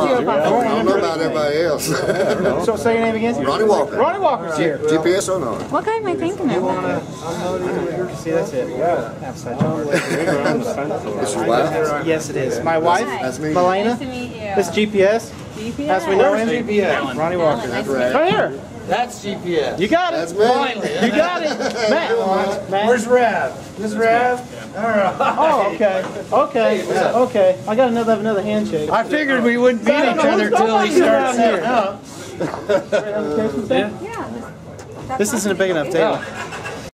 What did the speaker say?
I don't know about everybody else. So say your name again? Ronnie Walker. Ronnie Walker's here. GPS or not? What guy am I thinking of? See, that's it. This your wife? Yes, it is. My wife, Melena. Nice to meet you. This GPS. GPS. As we know him, GPS. Ronnie Walker. Nice to Right here. That's GPS. You got it. That's me. You got it. Matt. Where's Rav? This Rav? All right. Oh, okay. Okay. I got another handshake. I figured we wouldn't meet each other till he starts setting up. Yeah. This isn't a big enough table.